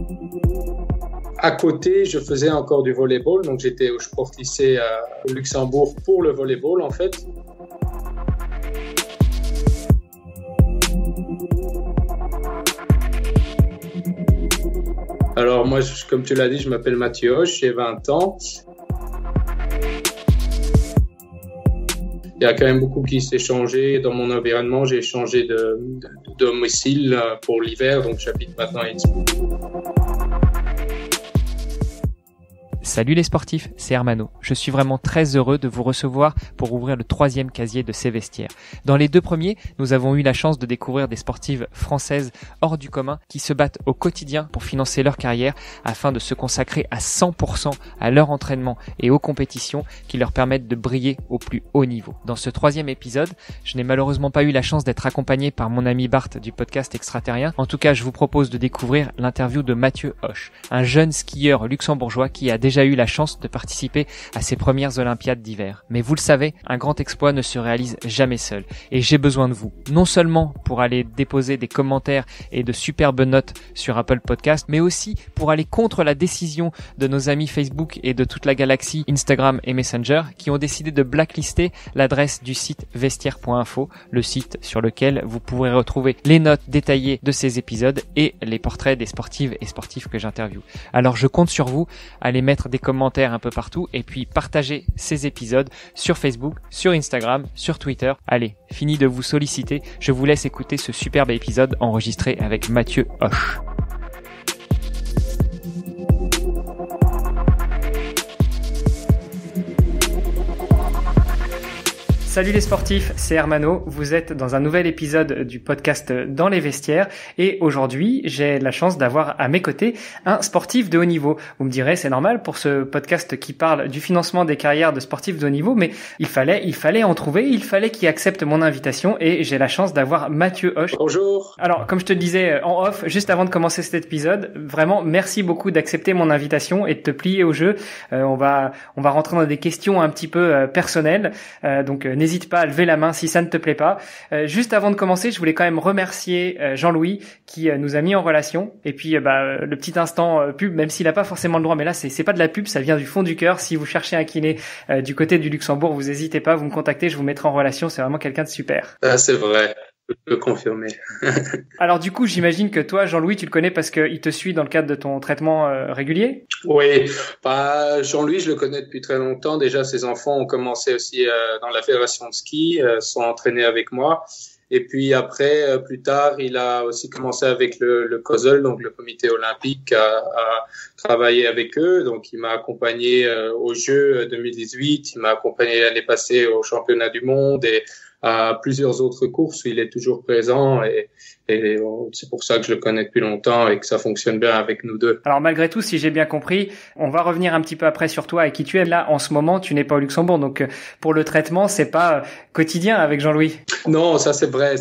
À côté, je faisais encore du volleyball, donc j'étais au sport lycée au Luxembourg pour le volleyball en fait. Alors moi, comme tu l'as dit, je m'appelle Mathieu Hoche, j'ai 20 ans. Il y a quand même beaucoup qui s'est changé dans mon environnement. J'ai changé de domicile pour l'hiver, donc j'habite maintenant à Innsbruck. Salut les sportifs, c'est Hermano. Je suis vraiment très heureux de vous recevoir pour ouvrir le 3e casier de ces vestiaires. Dans les 2 premiers, nous avons eu la chance de découvrir des sportives françaises hors du commun qui se battent au quotidien pour financer leur carrière afin de se consacrer à 100% à leur entraînement et aux compétitions qui leur permettent de briller au plus haut niveau. Dans ce 3e épisode, je n'ai malheureusement pas eu la chance d'être accompagné par mon ami Bart du podcast Extraterrien. En tout cas, je vous propose de découvrir l'interview de Mathieu Hoche, un jeune skieur luxembourgeois qui a déjà eu la chance de participer à ses premières Olympiades d'hiver. Mais vous le savez, un grand exploit ne se réalise jamais seul. Et j'ai besoin de vous. Non seulement pour aller déposer des commentaires et de superbes notes sur Apple Podcast, mais aussi pour aller contre la décision de nos amis Facebook et de toute la galaxie Instagram et Messenger qui ont décidé de blacklister l'adresse du site vestiaire.info, le site sur lequel vous pourrez retrouver les notes détaillées de ces épisodes et les portraits des sportives et sportifs que j'interviewe. Alors je compte sur vous, allez mettre des commentaires un peu partout et puis partagez ces épisodes sur Facebook, sur Instagram, sur Twitter. Allez, fini de vous solliciter, je vous laisse écouter ce superbe épisode enregistré avec Mathieu Hoche. Salut les sportifs, c'est Hermano, vous êtes dans un nouvel épisode du podcast Dans les vestiaires et aujourd'hui j'ai la chance d'avoir à mes côtés un sportif de haut niveau. Vous me direz c'est normal pour ce podcast qui parle du financement des carrières de sportifs de haut niveau, mais il fallait en trouver, il fallait qu'il accepte mon invitation et j'ai la chance d'avoir Mathieu Hoche. Bonjour. Alors comme je te le disais en off, juste avant de commencer cet épisode, vraiment merci beaucoup d'accepter mon invitation et de te plier au jeu. On va rentrer dans des questions un petit peu personnelles, donc n'hésite pas à lever la main si ça ne te plaît pas. Juste avant de commencer, je voulais quand même remercier Jean-Louis qui nous a mis en relation. Et puis le petit instant pub, même s'il n'a pas forcément le droit, mais là c'est pas de la pub, ça vient du fond du cœur. Si vous cherchez un kiné du côté du Luxembourg, vous n'hésitez pas, vous me contactez, je vous mettrai en relation. C'est vraiment quelqu'un de super. Ah, c'est vrai. Je peux confirmer. Alors du coup, j'imagine que toi, Jean-Louis, tu le connais parce qu'il te suit dans le cadre de ton traitement régulier. Oui, Jean-Louis, je le connais depuis très longtemps. Déjà, ses enfants ont commencé aussi dans la fédération de ski, sont entraînés avec moi. Et puis après, plus tard, il a aussi commencé avec le COSOL, donc le comité olympique, à travailler avec eux. Donc, il m'a accompagné aux Jeux 2018, il m'a accompagné l'année passée au championnat du monde et à plusieurs autres courses où il est toujours présent et c'est pour ça que je le connais depuis longtemps et que ça fonctionne bien avec nous deux. Alors malgré tout, si j'ai bien compris, on va revenir un petit peu après sur toi et qui tu es. Là, en ce moment, tu n'es pas au Luxembourg, donc pour le traitement, c'est pas quotidien avec Jean-Louis. Non, ça c'est vrai.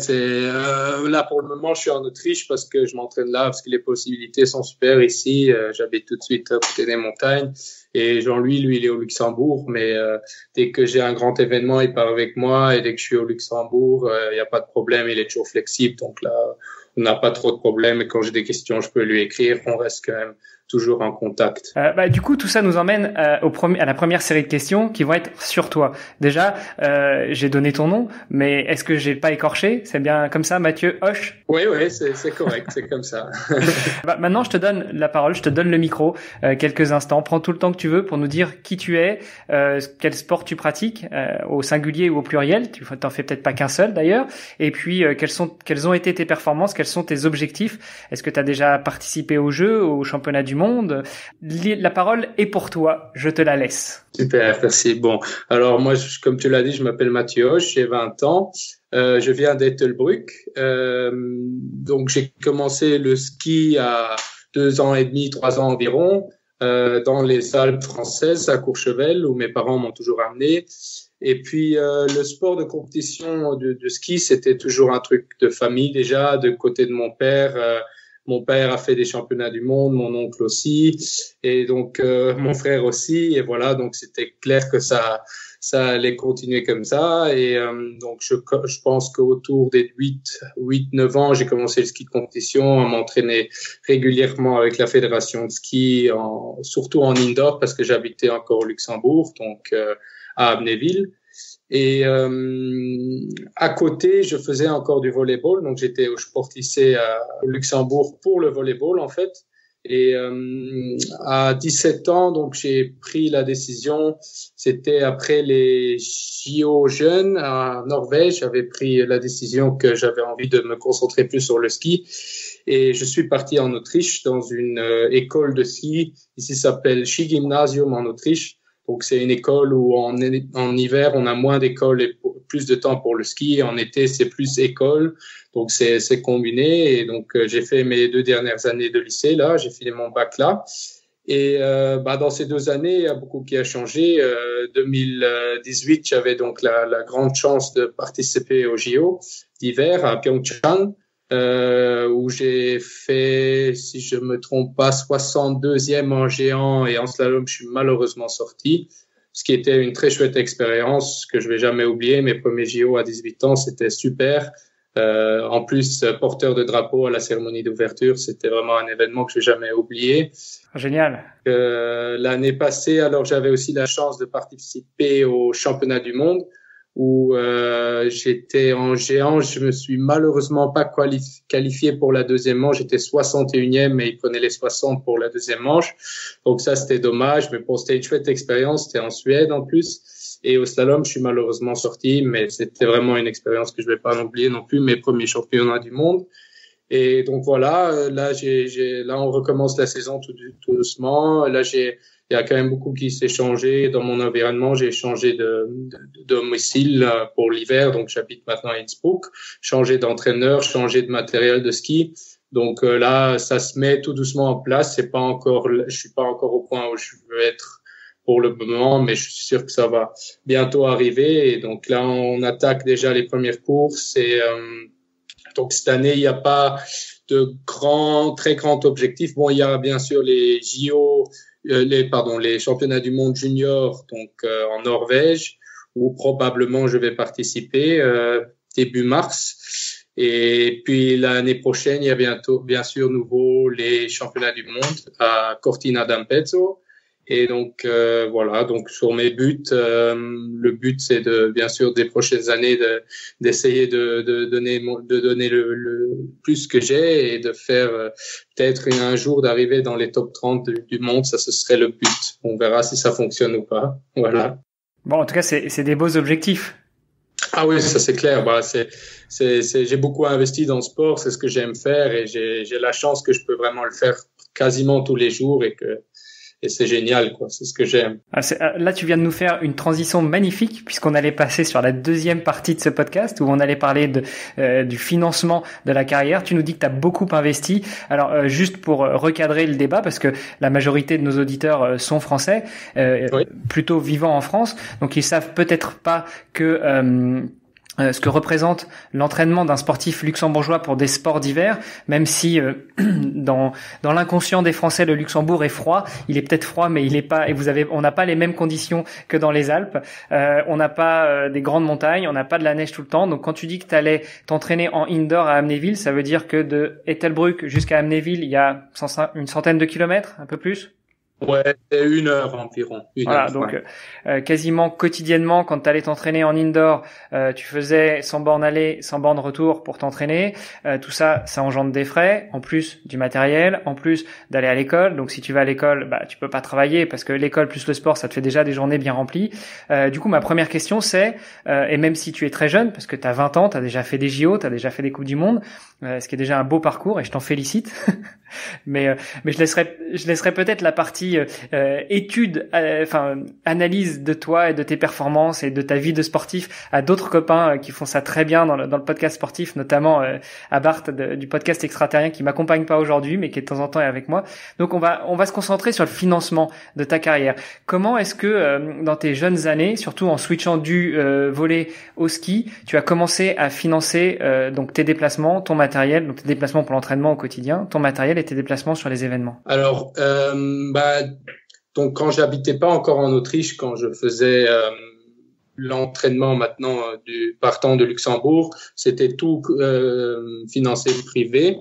Là pour le moment, je suis en Autriche parce que je m'entraîne là parce que les possibilités sont super ici. J'habite tout de suite à côté des montagnes. Et Jean-Louis, lui, il est au Luxembourg, mais dès que j'ai un grand événement, il part avec moi. Et dès que je suis au Luxembourg, il n'y a pas de problème, il est toujours flexible. Donc là, on n'a pas trop de problèmes. Et quand j'ai des questions, je peux lui écrire. On reste quand même toujours en contact. Du coup, tout ça nous emmène à la première série de questions qui vont être sur toi. Déjà, j'ai donné ton nom, mais est-ce que j'ai pas écorché? C'est bien comme ça, Mathieu Hoche? Oui, c'est correct, c'est comme ça. Maintenant, je te donne la parole, je te donne le micro, quelques instants. Prends tout le temps que tu veux pour nous dire qui tu es, quel sport tu pratiques, au singulier ou au pluriel. Tu t'en fais peut-être pas qu'un seul d'ailleurs. Et puis, quelles ont été tes performances, quels sont tes objectifs? Est-ce que tu as déjà participé aux Jeux, au championnat du monde? La parole est pour toi, je te la laisse. Super, merci. Bon, alors moi, comme tu l'as dit, je m'appelle Mathieu Hoche, j'ai 20 ans. Je viens d'Ettelbruck. Donc, j'ai commencé le ski à 2 ans et demi, 3 ans environ, dans les Alpes françaises à Courchevel, où mes parents m'ont toujours amené. Et puis, le sport de compétition de ski, c'était toujours un truc de famille déjà, de côté de mon père. Mon père a fait des championnats du monde, mon oncle aussi, et donc mon frère aussi. Et voilà, donc c'était clair que ça ça allait continuer comme ça. Et donc, je pense qu'autour des 8-9 ans, j'ai commencé le ski de compétition, à m'entraîner régulièrement avec la fédération de ski, surtout en indoor, parce que j'habitais encore au Luxembourg, donc à Amnéville. Et à côté, je faisais encore du volleyball. Donc, je portissais à Luxembourg pour le volleyball, en fait. Et à 17 ans, donc j'ai pris la décision. C'était après les JO jeunes à Norvège. J'avais pris la décision que j'avais envie de me concentrer plus sur le ski. Et je suis parti en Autriche dans une école de ski. Ici, ça s'appelle Skigymnasium en Autriche. Donc, c'est une école où en hiver, on a moins d'écoles et plus de temps pour le ski. En été, c'est plus école. Donc, c'est combiné. Et donc, j'ai fait mes 2 dernières années de lycée, là. J'ai fini mon bac là. Et dans ces 2 années, il y a beaucoup qui a changé. 2018, j'avais donc la grande chance de participer au JO d'hiver à Pyeongchang. Où j'ai fait, si je me trompe pas, 62e en géant et en slalom, je suis malheureusement sorti, ce qui était une très chouette expérience que je vais jamais oublier. Mes premiers JO à 18 ans, c'était super. En plus, porteur de drapeau à la cérémonie d'ouverture, c'était vraiment un événement que je vais jamais oublié. Génial. L'année passée, alors j'avais aussi la chance de participer au championnat du monde, où j'étais en géant. Je me suis malheureusement pas qualifié pour la deuxième manche. J'étais 61e, mais ils prenaient les 60 pour la deuxième manche. Donc ça, c'était dommage. Mais bon, c'était une chouette expérience. C'était en Suède en plus. Et au slalom, je suis malheureusement sorti, mais c'était vraiment une expérience que je vais pas oublier non plus. Mes premiers championnats du monde. Et donc voilà, là, là, on recommence la saison tout doucement. Là, il y a quand même beaucoup qui s'est changé dans mon environnement. J'ai changé de domicile pour l'hiver, donc j'habite maintenant à Innsbruck. Changé d'entraîneur, changé de matériel de ski. Donc là, ça se met tout doucement en place. Je suis pas encore au point où je veux être pour le moment, mais je suis sûr que ça va bientôt arriver. Et donc là, on attaque déjà les premières courses. Et donc cette année, il n'y a pas de très grand objectif. Bon, il y a bien sûr les JO. Les championnats du monde junior, donc en Norvège, où probablement je vais participer début mars. Et puis l'année prochaine, il y a bientôt, bien sûr, nouveau les championnats du monde à Cortina d'Ampezzo. Et donc voilà, donc sur mes buts, le but c'est bien sûr des prochaines années d'essayer de donner le plus que j'ai et de faire peut-être un jour d'arriver dans les top 30 du monde. Ça, ce serait le but. On verra si ça fonctionne ou pas. Voilà. Bon, en tout cas, c'est des beaux objectifs. Ah oui, ça c'est clair. J'ai beaucoup investi dans le sport, c'est ce que j'aime faire et j'ai la chance que je peux vraiment le faire quasiment tous les jours et c'est génial, quoi. C'est ce que j'aime. Là, tu viens de nous faire une transition magnifique puisqu'on allait passer sur la deuxième partie de ce podcast où on allait parler du financement de la carrière. Tu nous dis que tu as beaucoup investi. Alors, juste pour recadrer le débat, parce que la majorité de nos auditeurs sont français, oui, plutôt vivant en France, donc ils savent peut-être pas que ce que représente l'entraînement d'un sportif luxembourgeois pour des sports d'hiver, même si dans l'inconscient des Français le Luxembourg est froid, il est peut-être froid mais il est pas, et on n'a pas les mêmes conditions que dans les Alpes, on n'a pas des grandes montagnes, on n'a pas de la neige tout le temps. Donc quand tu dis que tu allais t'entraîner en indoor à Amnéville, ça veut dire que de Ettelbruck jusqu'à Amnéville, il y a une centaine de kilomètres, un peu plus? Ouais, c'est 1 heure environ. Voilà, donc quasiment quotidiennement, quand tu allais t'entraîner en indoor, tu faisais 100 bornes aller, 100 bornes retour pour t'entraîner. Tout ça, ça engendre des frais, en plus du matériel, en plus d'aller à l'école. Donc si tu vas à l'école, tu peux pas travailler parce que l'école plus le sport, ça te fait déjà des journées bien remplies. Du coup, ma première question c'est, et même si tu es très jeune, parce que tu as 20 ans, tu as déjà fait des JO, tu as déjà fait des Coupes du Monde, ce qui est déjà un beau parcours et je t'en félicite. mais je laisserai peut-être la partie étude, analyse de toi et de tes performances et de ta vie de sportif à d'autres copains qui font ça très bien dans le podcast sportif, notamment à Bart du podcast Extraterrien qui m'accompagne pas aujourd'hui mais qui de temps en temps est avec moi. Donc on va se concentrer sur le financement de ta carrière. Comment est-ce que dans tes jeunes années, surtout en switchant du volley au ski, tu as commencé à financer donc tes déplacements, ton matériel, donc tes déplacements pour l'entraînement au quotidien, ton matériel et tes déplacements sur les événements? Alors, donc quand j'habitais pas encore en Autriche, quand je faisais l'entraînement maintenant partant de Luxembourg, c'était tout financé privé.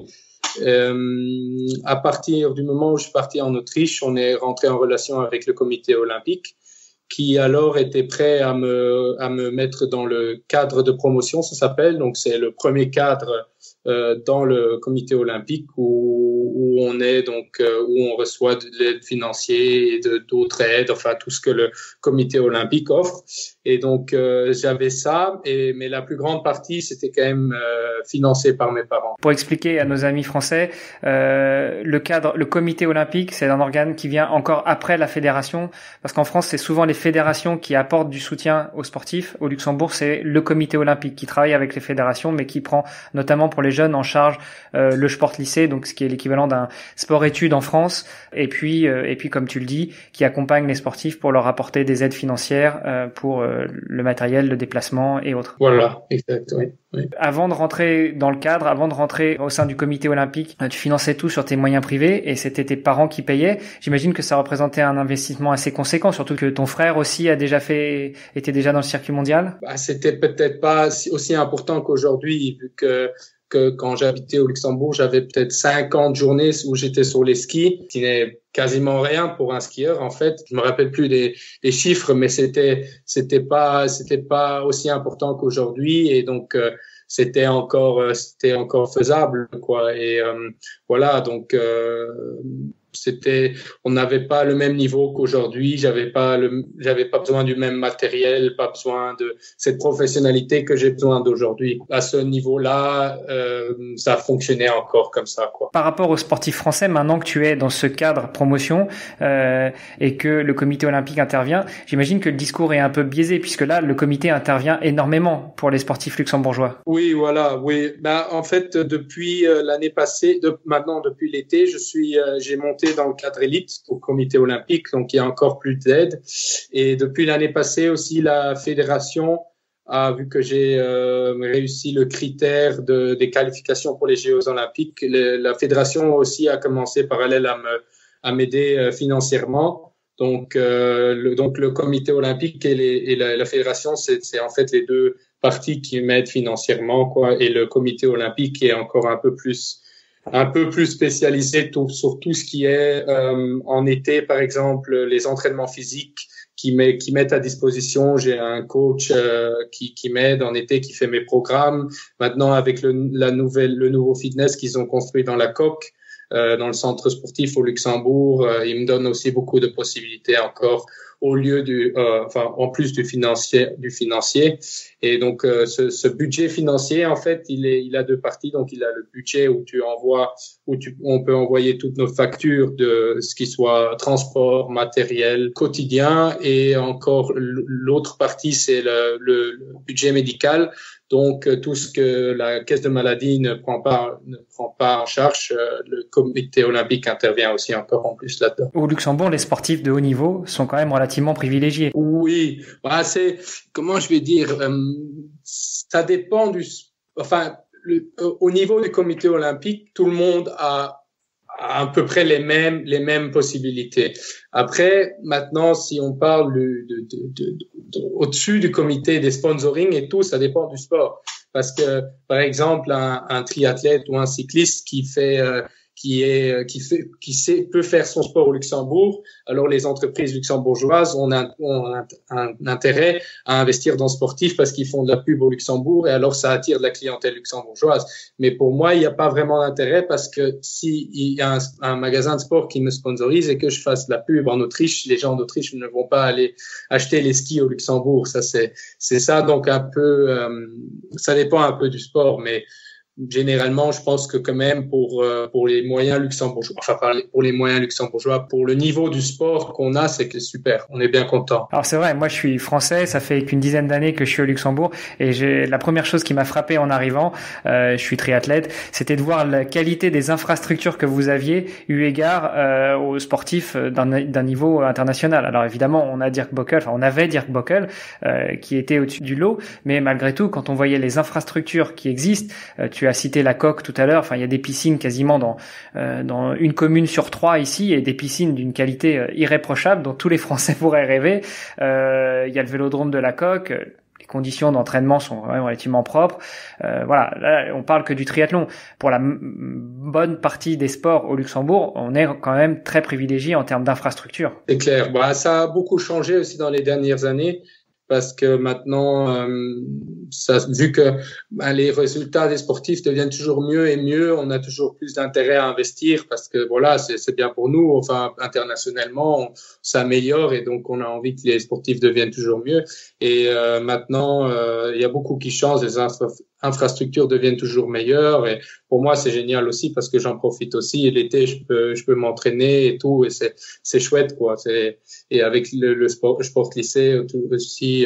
À partir du moment où je suis parti en Autriche, on est rentré en relation avec le comité olympique, qui alors était prêt à me mettre dans le cadre de promotion, ça s'appelle. Donc c'est le premier cadre dans le comité olympique où on est donc où on reçoit de l'aide financière et d'autres aides, enfin tout ce que le comité olympique offre. Et donc j'avais ça, mais la plus grande partie c'était quand même financé par mes parents. Pour expliquer à nos amis français, le comité olympique, c'est un organe qui vient encore après la fédération, parce qu'en France c'est souvent les fédérations qui apportent du soutien aux sportifs. Au Luxembourg, c'est le comité olympique qui travaille avec les fédérations, mais qui prend notamment pour les jeunes en charge le sport lycée, donc ce qui est l'équivalent d'un sport-études en France, et puis comme tu le dis, qui accompagne les sportifs pour leur apporter des aides financières pour le matériel, le déplacement et autres. Voilà, exact, oui. Avant de rentrer dans le cadre, avant de rentrer au sein du comité olympique, tu finançais tout sur tes moyens privés et c'était tes parents qui payaient. J'imagine que ça représentait un investissement assez conséquent, surtout que ton frère aussi était déjà dans le circuit mondial. C'était peut-être pas aussi important qu'aujourd'hui, vu que quand j'habitais au Luxembourg, j'avais peut-être 50 journées où j'étais sur les skis, ce qui n'est quasiment rien pour un skieur, en fait. Je me rappelle plus des chiffres, mais c'était pas aussi important qu'aujourd'hui, et donc, c'était encore faisable, quoi. Et, voilà. Donc, on n'avait pas le même niveau qu'aujourd'hui. J'avais pas besoin du même matériel, pas besoin de cette professionnalité que j'ai besoin d'aujourd'hui. À ce niveau-là, ça fonctionnait encore comme ça, quoi. Par rapport aux sportifs français, maintenant que tu es dans ce cadre promotion et que le comité olympique intervient, j'imagine que le discours est un peu biaisé, puisque là, le comité intervient énormément pour les sportifs luxembourgeois. Oui, voilà, oui. En fait, depuis l'année passée, depuis l'été, j'ai monté dans le cadre élite au comité olympique, donc il y a encore plus d'aide. Et depuis l'année passée aussi, la fédération a vu que j'ai réussi le critère des qualifications pour les Jeux olympiques. La fédération aussi a commencé parallèle à m'aider financièrement. Donc le comité olympique et la fédération, c'est en fait les deux parties qui m'aident financièrement, quoi. Et le comité olympique est encore un peu plus spécialisé sur tout ce qui est en été, par exemple, les entraînements physiques qui mettent à disposition. J'ai un coach qui m'aide en été, qui fait mes programmes. Maintenant, avec le nouveau fitness qu'ils ont construit dans la Coque, dans le centre sportif au Luxembourg, il me donne aussi beaucoup de possibilités encore au lieu en plus du financier. Et donc, ce budget financier, en fait, il a deux parties. Donc, il a le budget où on peut envoyer toutes nos factures de ce qui soit transport, matériel, quotidien. Et encore, l'autre partie, c'est le budget médical. Donc, tout ce que la caisse de maladie ne prend pas en charge, le comité olympique intervient aussi encore en plus là-dedans. Au Luxembourg, les sportifs de haut niveau sont quand même relativement privilégiés. Oui, comment je vais dire, ça dépend au niveau du comité olympique, tout le monde a à peu près les mêmes possibilités. Après, maintenant, si on parle au-dessus du comité des sponsoring et tout, ça dépend du sport. Parce que, par exemple, un triathlète ou un cycliste qui peut faire son sport au Luxembourg, alors les entreprises luxembourgeoises ont un intérêt à investir dans le sportif parce qu'ils font de la pub au Luxembourg et alors ça attire de la clientèle luxembourgeoise. Mais pour moi, il n'y a pas vraiment d'intérêt parce que s'il y a un magasin de sport qui me sponsorise et que je fasse de la pub en Autriche, les gens d'Autriche ne vont pas aller acheter les skis au Luxembourg. Ça, c'est ça. Donc un peu, ça dépend un peu du sport, mais généralement, je pense que quand même pour les moyens luxembourgeois, pour le niveau du sport qu'on a, c'est que super. On est bien content. Alors c'est vrai, moi je suis français, ça fait qu'une dizaine d'années que je suis au Luxembourg et la première chose qui m'a frappé en arrivant, je suis triathlète, c'était de voir la qualité des infrastructures que vous aviez eu égard aux sportifs d'un niveau international. Alors évidemment, on avait Dirk Bockel qui était au-dessus du lot, mais malgré tout, quand on voyait les infrastructures qui existent, tu tu as cité la Coque tout à l'heure. Enfin, il y a des piscines quasiment dans une commune sur 3 ici, et des piscines d'une qualité irréprochable dont tous les Français pourraient rêver. Il y a le vélodrome de la Coque. Les conditions d'entraînement sont quand même relativement propres. Voilà, là, on parle que du triathlon. Pour la bonne partie des sports au Luxembourg, on est quand même très privilégié en termes d'infrastructure. C'est clair. Bah, ça a beaucoup changé aussi dans les dernières années. Parce que maintenant, vu que les résultats des sportifs deviennent toujours mieux et mieux, on a toujours plus d'intérêt à investir parce que voilà, c'est bien pour nous. Enfin, internationalement, on s'améliore et donc on a envie que les sportifs deviennent toujours mieux. Et maintenant, il y a beaucoup qui changent, les infrastructures deviennent toujours meilleures. Et pour moi, c'est génial aussi parce que j'en profite aussi. Et l'été, je peux m'entraîner et tout, et c'est chouette quoi. Et avec le sport lycée aussi.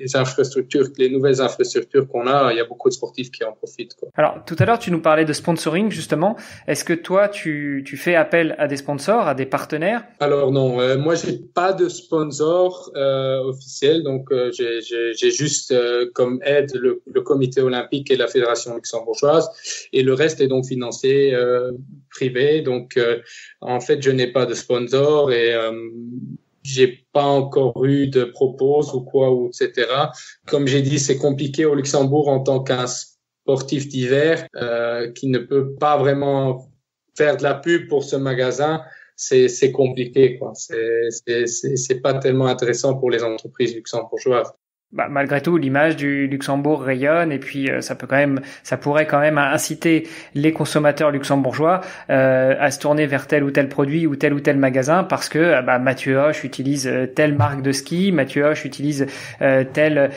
Les nouvelles infrastructures qu'on a, il y a beaucoup de sportifs qui en profitent, quoi. Alors, tout à l'heure, tu nous parlais de sponsoring, justement. Est-ce que toi, tu fais appel à des sponsors, à des partenaires? Alors non, moi, j'ai pas de sponsor officiel, donc j'ai juste comme aide le comité olympique et la fédération luxembourgeoise, et le reste est donc financé privé. Donc, en fait, je n'ai pas de sponsor et j'ai pas encore eu de propos ou quoi, ou etc. Comme j'ai dit, c'est compliqué au Luxembourg en tant qu'un sportif d'hiver qui ne peut pas vraiment faire de la pub pour ce magasin. C'est compliqué, quoi. C'est pas tellement intéressant pour les entreprises luxembourgeoises. Malgré tout, l'image du Luxembourg rayonne, et puis ça pourrait quand même inciter les consommateurs luxembourgeois à se tourner vers tel ou tel produit ou tel magasin, parce que Mathieu Hoche utilise telle marque de ski, Mathieu Hoche utilise tel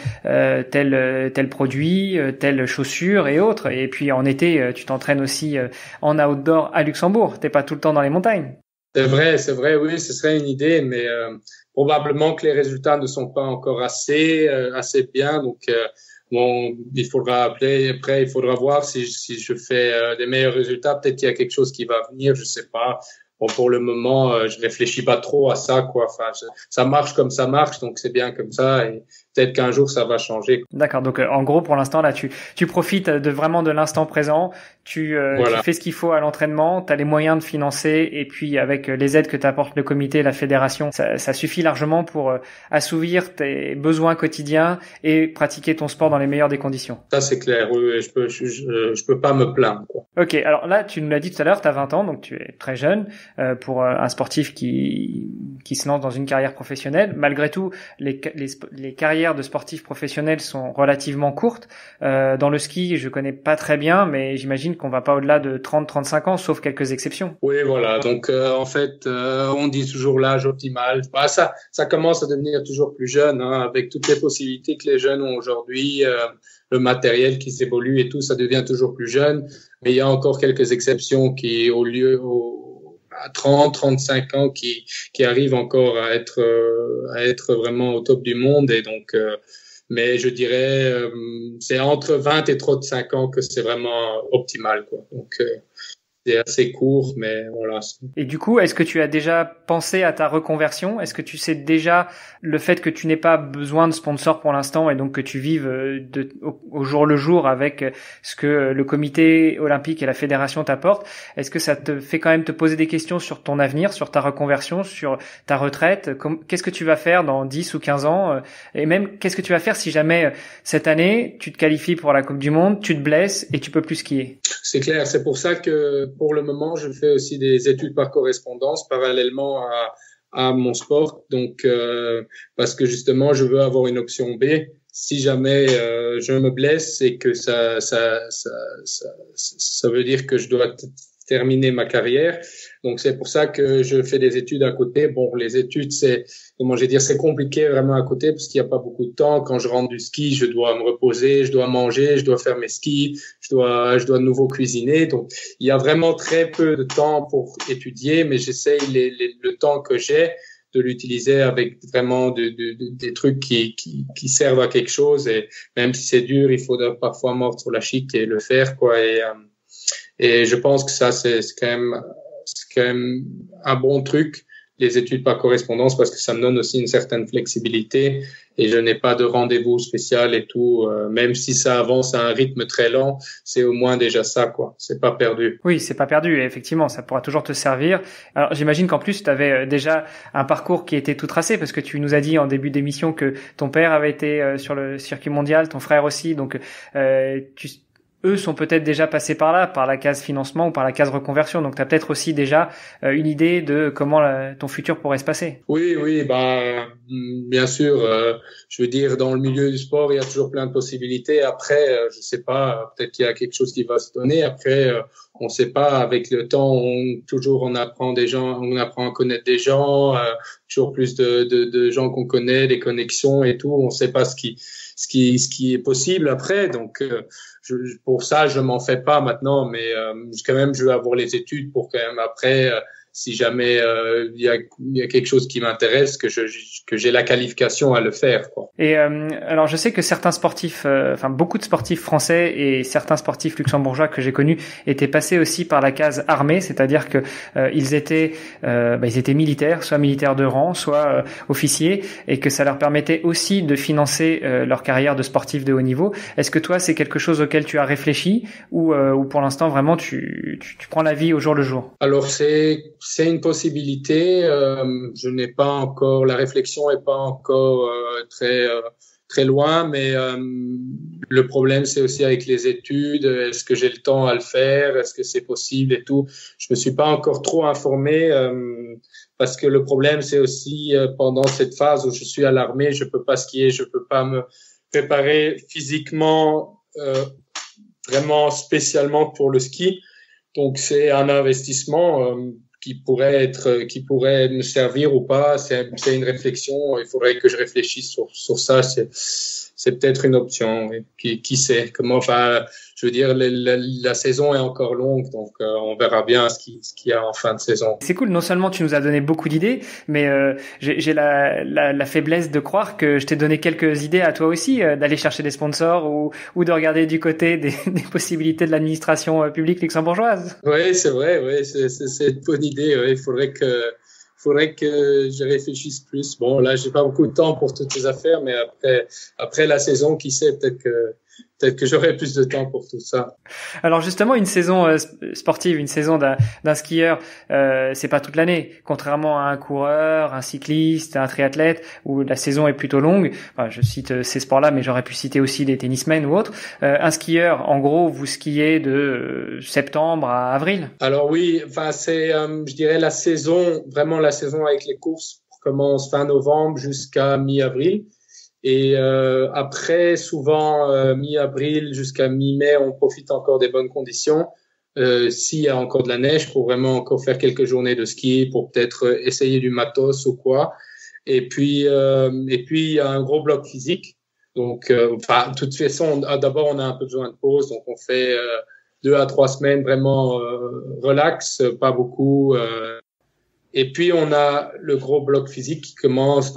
produit, telle chaussure et autres. Et puis en été, tu t'entraînes aussi en outdoor à Luxembourg. T'es pas tout le temps dans les montagnes. C'est vrai, oui, ce serait une idée, mais probablement que les résultats ne sont pas encore assez bien. Donc, bon, il faudra voir si je fais des meilleurs résultats. Peut-être qu'il y a quelque chose qui va venir, je sais pas. Bon, pour le moment, je réfléchis pas trop à ça, quoi. Enfin, ça marche comme ça marche, donc c'est bien comme ça. Et peut-être qu'un jour ça va changer. D'accord. Donc en gros, pour l'instant là, tu profites vraiment de l'instant présent. Tu fais ce qu'il faut à l'entraînement. Tu as les moyens de financer, et puis avec les aides que t'apporte le comité, la fédération, ça suffit largement pour assouvir tes besoins quotidiens et pratiquer ton sport dans les meilleures des conditions. Ça c'est clair. Oui, je peux pas me plaindre, quoi. Ok. Alors là, tu nous l'as dit tout à l'heure, tu as 20 ans, donc tu es très jeune pour un sportif qui se lance dans une carrière professionnelle. Malgré tout, les carrières de sportifs professionnels sont relativement courtes. Dans le ski, je connais pas très bien, mais j'imagine qu'on va pas au-delà de 30-35 ans, sauf quelques exceptions. Oui, voilà. Donc, en fait, on dit toujours l'âge optimal. Ça commence à devenir toujours plus jeune, hein, avec toutes les possibilités que les jeunes ont aujourd'hui, le matériel qui s'évolue et tout, ça devient toujours plus jeune. Mais il y a encore quelques exceptions qui, à 30, 35 ans, qui arrivent encore à être vraiment au top du monde. Et donc, mais je dirais, c'est entre 20 et 35 ans que c'est vraiment optimal, quoi. Donc, c'est assez court, mais voilà. Et du coup, est-ce que tu as déjà pensé à ta reconversion? Est-ce que tu sais déjà le fait que tu n'aies pas besoin de sponsor pour l'instant, et donc que tu vives au jour le jour avec ce que le comité olympique et la fédération t'apportent? Est-ce que ça te fait quand même te poser des questions sur ton avenir, sur ta reconversion, sur ta retraite? Qu'est-ce que tu vas faire dans 10 ou 15 ans? Et même, qu'est-ce que tu vas faire si jamais cette année, tu te qualifies pour la Coupe du Monde, tu te blesses et tu peux plus skier? C'est clair. C'est pour ça que pour le moment, je fais aussi des études par correspondance parallèlement à mon sport. Donc, parce que justement, je veux avoir une option B. Si jamais je me blesse et que ça veut dire que je dois terminer ma carrière. Donc, c'est pour ça que je fais des études à côté. Bon, les études, c'est compliqué vraiment à côté parce qu'il n'y a pas beaucoup de temps. Quand je rentre du ski, je dois me reposer, je dois manger, je dois faire mes skis, je dois de nouveau cuisiner. Donc, il y a vraiment très peu de temps pour étudier, mais j'essaye le temps que j'ai de l'utiliser avec vraiment des trucs qui servent à quelque chose. Et même si c'est dur, il faut parfois mordre sur la chic et le faire, quoi. Et je pense que ça, c'est quand même un bon truc. les études par correspondance parce que ça me donne aussi une certaine flexibilité et je n'ai pas de rendez-vous spécial et tout. Même si ça avance à un rythme très lent, c'est au moins déjà ça, quoi. C'est pas perdu. Oui, c'est pas perdu. Et effectivement, ça pourra toujours te servir. Alors, j'imagine qu'en plus, tu avais déjà un parcours qui était tout tracé parce que tu nous as dit en début d'émission que ton père avait été sur le circuit mondial, ton frère aussi. Donc, eux sont peut-être déjà passés par là, par la case financement ou par la case reconversion. Donc, tu as peut-être aussi déjà une idée de comment ton futur pourrait se passer. Oui, bien sûr. Je veux dire, dans le milieu du sport, il y a toujours plein de possibilités. Après, je sais pas, peut-être qu'il y a quelque chose qui va se donner. Après, on sait pas. Avec le temps, on apprend des gens, on apprend à connaître des gens, toujours plus de gens qu'on connaît, des connexions et tout. On sait pas ce qui est possible après. Donc, pour ça, je m'en fais pas maintenant, mais quand même, je veux avoir les études pour quand même après, si jamais il y a quelque chose qui m'intéresse, que j'ai la qualification à le faire, quoi. Et alors, je sais que certains sportifs, beaucoup de sportifs français et certains sportifs luxembourgeois que j'ai connus étaient passés aussi par la case armée, c'est-à-dire que ils étaient militaires, soit militaires de rang, soit officiers, et que ça leur permettait aussi de financer leur carrière de sportif de haut niveau. Est-ce que toi, c'est quelque chose auquel tu as réfléchi ou pour l'instant vraiment tu prends la vie au jour le jour? Alors c'est une possibilité. Je n'ai pas encore, la réflexion est pas encore très loin, mais le problème c'est aussi avec les études. Est-ce que j'ai le temps à le faire? Est-ce que c'est possible et tout? Je me suis pas encore trop informé parce que le problème c'est aussi pendant cette phase où je suis à l'armée, je peux pas skier, je peux pas me préparer physiquement vraiment spécialement pour le ski. Donc c'est un investissement qui pourrait me servir ou pas. C'est une réflexion. Il faudrait que je réfléchisse sur ça. C'est peut-être une option. Qui sait comment? Enfin, je veux dire, la saison est encore longue, donc on verra bien ce qu'il y a en fin de saison. C'est cool. Non seulement tu nous as donné beaucoup d'idées, mais j'ai la faiblesse de croire que je t'ai donné quelques idées à toi aussi, d'aller chercher des sponsors ou de regarder du côté des possibilités de l'administration publique luxembourgeoise. Oui, c'est vrai. Oui, c'est une bonne idée. Ouais. Il faudrait que je réfléchisse plus. Bon, là, j'ai pas beaucoup de temps pour toutes ces affaires, mais après la saison, qui sait, peut-être que j'aurai plus de temps pour tout ça. Alors justement, une saison sportive, une saison d'un skieur, c'est pas toute l'année. Contrairement à un coureur, un cycliste, un triathlète, où la saison est plutôt longue. Enfin, je cite ces sports-là, mais j'aurais pu citer aussi des tennismen ou autres. Un skieur, en gros, vous skiez de septembre à avril. Alors oui, enfin c'est, je dirais vraiment la saison avec les courses commence fin novembre jusqu'à mi-avril. Et après, souvent mi-avril jusqu'à mi-mai, on profite encore des bonnes conditions. S'il y a encore de la neige, pour vraiment encore faire quelques journées de ski, pour peut-être essayer du matos ou quoi. Et puis il y a un gros bloc physique. Donc, de toute façon, d'abord on a un peu besoin de pause, donc on fait 2 à 3 semaines vraiment relax, pas beaucoup. Et puis on a le gros bloc physique qui commence,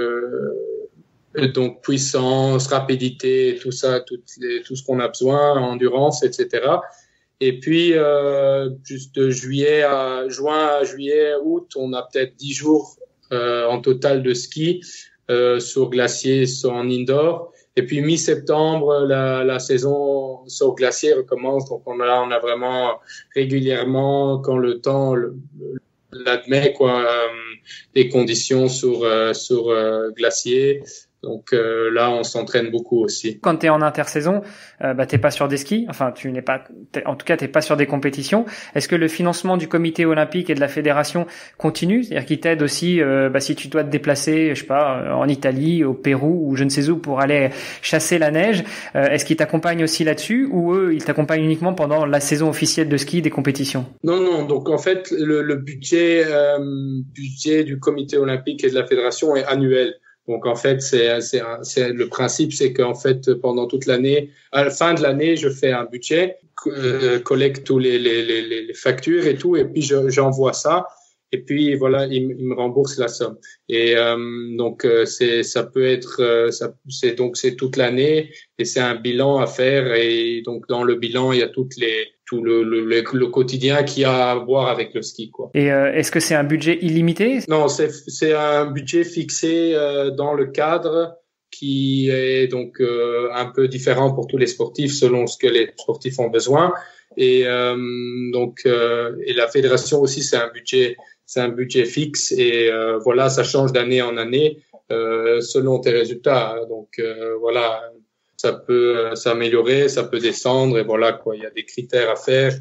donc puissance, rapidité, tout ça, tout ce qu'on a besoin, endurance, etc. Et puis juste de juillet, août, on a peut-être 10 jours en total de ski sur glacier, en indoor. Et puis mi-septembre, la saison sur glacier recommence. Donc on a vraiment régulièrement, quand le temps l'admet, des conditions sur glacier. Donc là, on s'entraîne beaucoup aussi. Quand tu es en intersaison, t'es pas sur des skis, enfin en tout cas t'es pas sur des compétitions. Est-ce que le financement du comité olympique et de la fédération continue, c'est-à-dire qu'ils t'aident aussi si tu dois te déplacer, je sais pas, en Italie, au Pérou ou je ne sais où pour aller chasser la neige, est-ce qu'ils t'accompagnent aussi là-dessus ou eux ils t'accompagnent uniquement pendant la saison officielle de ski des compétitions? Non, donc en fait le budget du comité olympique et de la fédération est annuel. Donc en fait, c'est le principe, c'est qu'en fait pendant toute l'année, à la fin de l'année, je fais un budget, collecte tous les factures et tout, et puis j'envoie ça, et puis voilà, il me rembourse la somme. Et donc ça peut être c'est toute l'année, et c'est un bilan à faire, et donc dans le bilan il y a tous tout le quotidien qu'il y a à voir avec le ski, quoi. Et est-ce que c'est un budget illimité? Non, c'est un budget fixé dans le cadre qui est donc un peu différent pour tous les sportifs selon ce que les sportifs ont besoin. Et et la fédération aussi, c'est un budget fixe et voilà, ça change d'année en année selon tes résultats. Donc voilà, ça peut s'améliorer, ça peut descendre et voilà quoi. Il y a des critères à faire.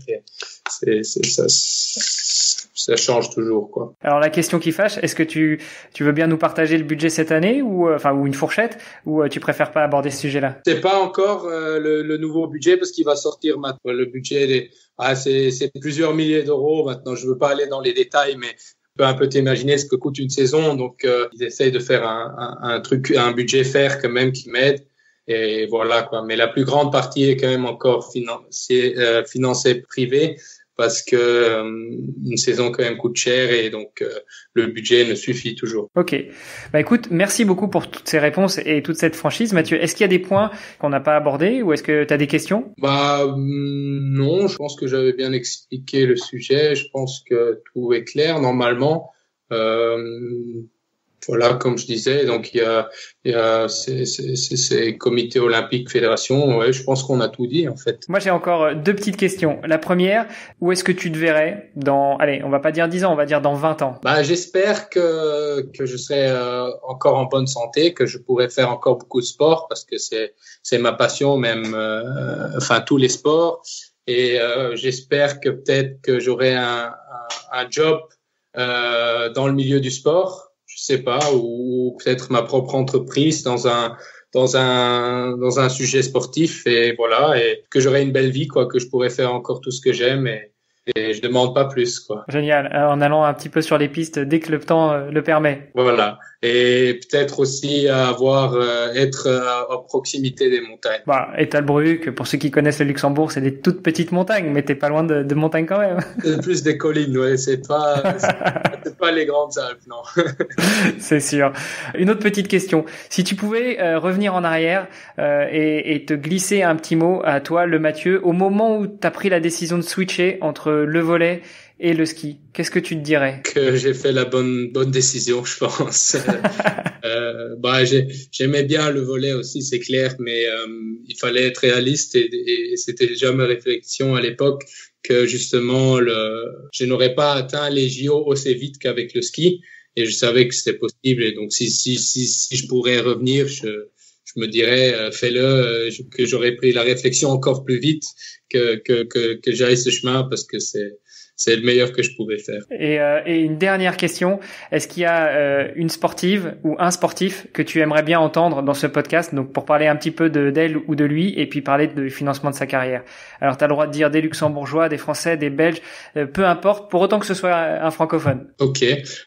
Ça change toujours, quoi. Alors la question qui fâche, est-ce que tu veux bien nous partager le budget cette année ou une fourchette, ou tu préfères pas aborder ce sujet-là? C'est pas encore le nouveau budget parce qu'il va sortir maintenant. Le budget, c'est plusieurs milliers d'euros maintenant. Je veux pas aller dans les détails, mais tu peux un peu t'imaginer ce que coûte une saison. Donc ils essayent de faire un budget fair quand même qui m'aide. Et voilà quoi. Mais la plus grande partie est quand même encore financée privée. Parce que une saison quand même coûte cher et donc le budget ne suffit toujours. Ok. Bah écoute, merci beaucoup pour toutes ces réponses et toute cette franchise, Mathieu. Est-ce qu'il y a des points qu'on n'a pas abordés ou est-ce que tu as des questions? Non, je pense que j'avais bien expliqué le sujet. Je pense que tout est clair normalement. Voilà, comme je disais, donc il y a ces comités olympiques, fédération. Ouais, je pense qu'on a tout dit en fait. Moi, j'ai encore deux petites questions. La première, où est-ce que tu te verrais dans, allez, on va pas dire 10 ans, on va dire dans 20 ans? J'espère que je serai encore en bonne santé, que je pourrai faire encore beaucoup de sport parce que c'est ma passion même, tous les sports. Et j'espère que peut-être que j'aurai un job dans le milieu du sport. Je sais pas, ou peut-être ma propre entreprise dans un sujet sportif et voilà, et que j'aurai une belle vie, quoi, que je pourrais faire encore tout ce que j'aime et je demande pas plus, quoi. Génial. En allant un petit peu sur les pistes dès que le temps le permet. Voilà. Et peut-être aussi être à proximité des montagnes. Ettalbruck, pour ceux qui connaissent le Luxembourg, c'est des toutes petites montagnes, mais t'es pas loin de montagnes quand même. C'est plus des collines, ouais. C'est pas les grandes Alpes, non. C'est sûr. Une autre petite question. Si tu pouvais revenir en arrière et te glisser un petit mot à toi, le Mathieu, au moment où t'as pris la décision de switcher entre le volley et le ski, qu'est-ce que tu te dirais? Que j'ai fait la bonne décision, je pense. J'aimais bien le volley aussi, c'est clair, mais il fallait être réaliste et c'était déjà ma réflexion à l'époque que justement je n'aurais pas atteint les JO aussi vite qu'avec le ski et je savais que c'était possible et donc si je pourrais revenir, je me dirais fais-le, que j'aurais pris la réflexion encore plus vite que j'aille ce chemin parce que c'est le meilleur que je pouvais faire. Et une dernière question, est-ce qu'il y a une sportive ou un sportif que tu aimerais bien entendre dans ce podcast, donc pour parler un petit peu d'elle ou de lui et puis parler du financement de sa carrière? Alors tu as le droit de dire des Luxembourgeois, des Français, des Belges, peu importe, pour autant que ce soit un francophone. Ok,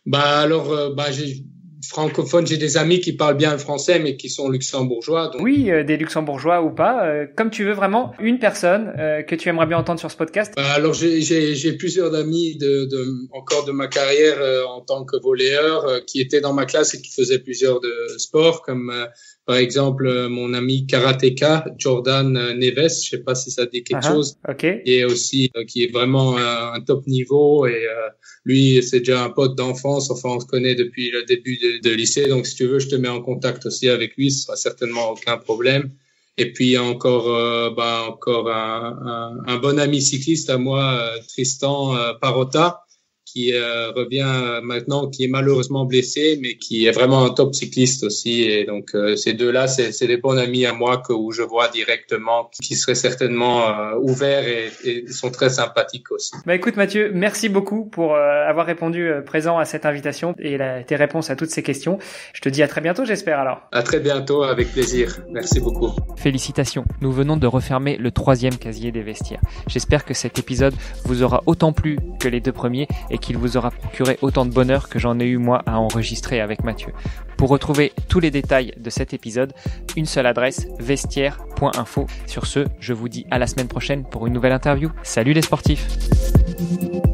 francophone, j'ai des amis qui parlent bien le français mais qui sont luxembourgeois. Donc... Oui, des luxembourgeois ou pas, comme tu veux, vraiment une personne que tu aimerais bien entendre sur ce podcast. Alors j'ai plusieurs amis encore de ma carrière en tant que volleyeur qui étaient dans ma classe et qui faisaient plusieurs de sports comme par exemple mon ami karatéka Jordan Neves, je sais pas si ça dit quelque chose. Okay. Et aussi qui est vraiment un top niveau et lui c'est déjà un pote d'enfance, enfin on se connaît depuis le début de lycée, donc si tu veux je te mets en contact aussi avec lui, ce sera certainement aucun problème. Et puis encore un bon ami cycliste à moi, Tristan Parota, qui revient maintenant, qui est malheureusement blessé, mais qui est vraiment un top cycliste aussi. Et donc ces deux-là, c'est des bons amis à moi où je vois directement, qui seraient certainement ouverts et sont très sympathiques aussi. Écoute Mathieu, merci beaucoup pour avoir répondu présent à cette invitation et tes réponses à toutes ces questions. Je te dis à très bientôt, j'espère alors. À très bientôt, avec plaisir. Merci beaucoup. Félicitations, nous venons de refermer le 3e casier des vestiaires. J'espère que cet épisode vous aura autant plu que les 2 premiers et qu'il vous aura procuré autant de bonheur que j'en ai eu moi à enregistrer avec Mathieu. Pour retrouver tous les détails de cet épisode, une seule adresse, vestiaire.info. Sur ce, je vous dis à la semaine prochaine pour une nouvelle interview. Salut les sportifs!